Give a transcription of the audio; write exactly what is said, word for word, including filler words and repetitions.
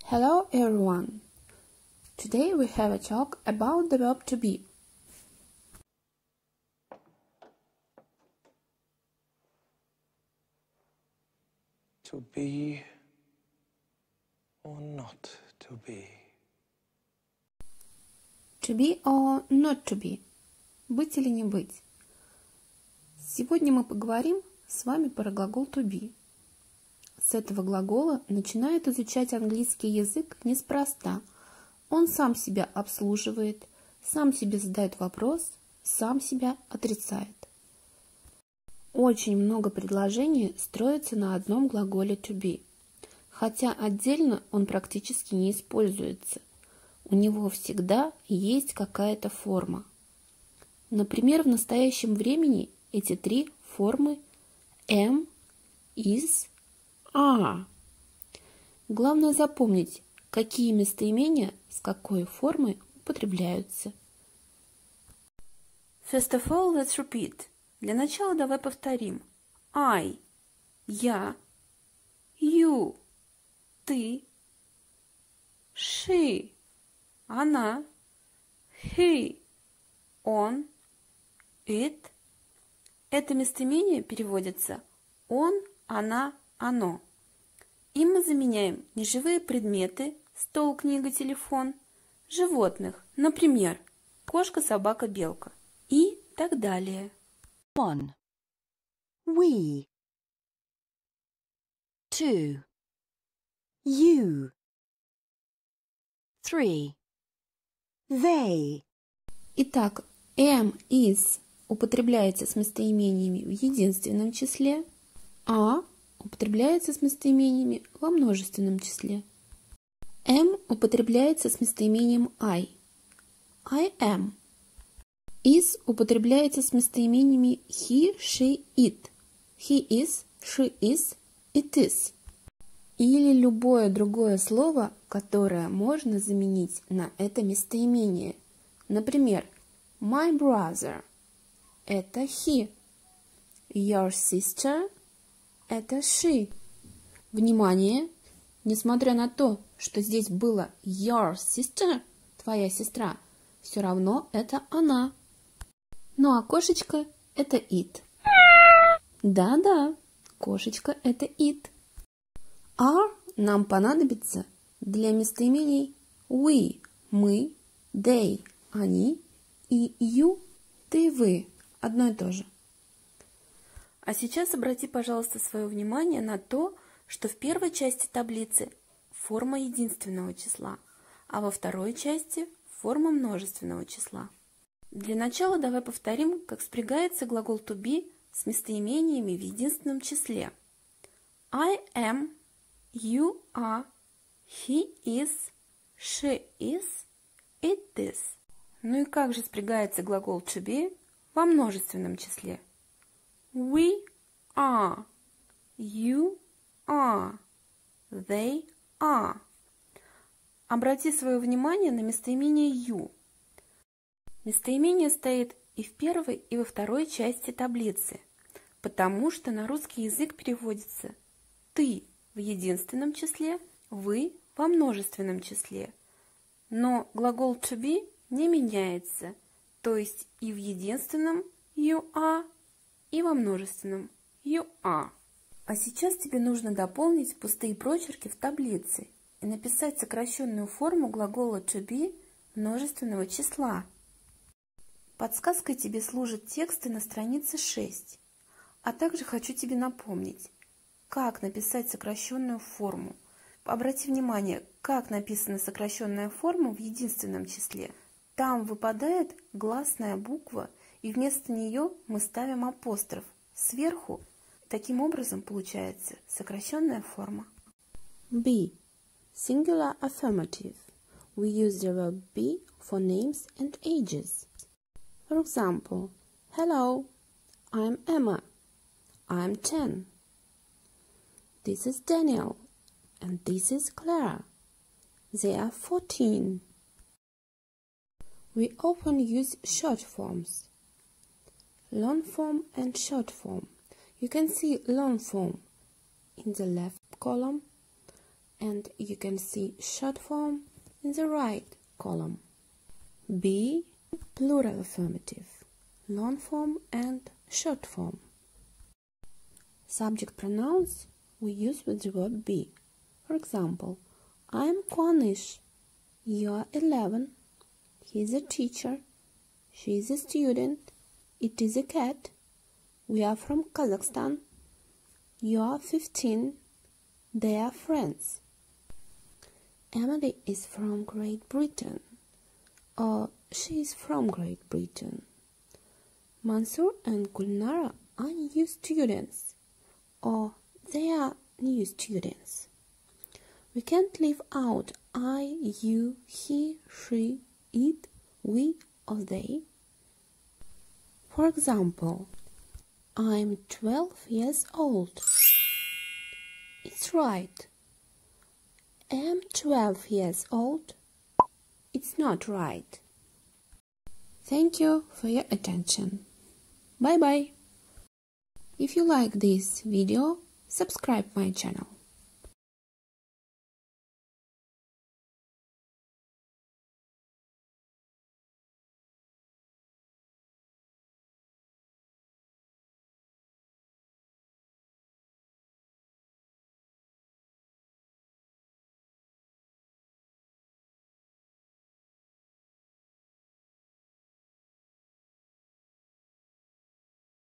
Hello everyone! Today we have a talk about the verb to be. To be or not to be. To be or not to be. Быть или не быть. Сегодня мы поговорим с вами про глагол to be. С этого глагола начинают изучать английский язык неспроста. Он сам себя обслуживает, сам себе задает вопрос, сам себя отрицает. Очень много предложений строится на одном глаголе to be, хотя отдельно он практически не используется. У него всегда есть какая-то форма. Например, в настоящем времени эти три формы am, is, are. Главное запомнить, какие местоимения с какой формой употребляются. First of all, let's repeat. Для начала давай повторим. I – я, you – ты, she – она, he – он, it. Это местоимение переводится он, она, оно. Им мы заменяем неживые предметы, стол, книга, телефон, животных, например, кошка, собака, белка и так далее. One. We. Two. You. Three. They. Итак, am, is употребляется с местоимениями в единственном числе, а употребляется с местоимениями во множественном числе. Am употребляется с местоимением I. I am. Is употребляется с местоимениями he, she, it. He is, she is, it is. Или любое другое слово, которое можно заменить на это местоимение. Например, my brother – это he. Your sister – это she. Внимание! Несмотря на то, что здесь было your sister, твоя сестра, все равно это она. Ну а кошечка – это it. Да-да, кошечка – это it. Are нам понадобится для местоимений we – мы, they – они и you – ты, вы – одно и то же. А сейчас обрати, пожалуйста, свое внимание на то, что в первой части таблицы форма единственного числа, а во второй части форма множественного числа. Для начала давай повторим, как спрягается глагол to be с местоимениями в единственном числе. I am, you are, he is, she is, it is. Ну и как же спрягается глагол to be во множественном числе? We are, you are, they are. Обрати свое внимание на местоимение you. Местоимение стоит и в первой, и во второй части таблицы, потому что на русский язык переводится ты в единственном числе, вы во множественном числе. Но глагол to be не меняется, то есть и в единственном you are, и во множественном you are. А сейчас тебе нужно дополнить пустые прочерки в таблице и написать сокращенную форму глагола to be множественного числа. Подсказкой тебе служат тексты на странице шесть. А также хочу тебе напомнить, как написать сокращенную форму. Обрати внимание, как написана сокращенная форма в единственном числе. Там выпадает гласная буква, и вместо нее мы ставим апостроф сверху. Таким образом получается сокращенная форма. Be. Singular affirmative. We use the verb be for names and ages. For example, hello, I'm Emma. I'm ten. This is Daniel. And this is Clara. They are fourteen. We often use short forms. Long form and short form. You can see long form in the left column and you can see short form in the right column. Be, plural affirmative, long form and short form. Subject pronouns we use with the verb be. For example, I'm Kuanish. You are eleven. He is a teacher. She is a student. It is a cat. We are from Kazakhstan. You are fifteen. They are friends. Emily is from Great Britain. Or she is from Great Britain. Mansour and Gulnara are new students. Or they are new students. We can't leave out I, you, he, she, it, we, or they. For example, I'm twelve years old. It's right. Am twelve years old? It's not right. Thank you for your attention. Bye bye. If you like this video, subscribe my channel.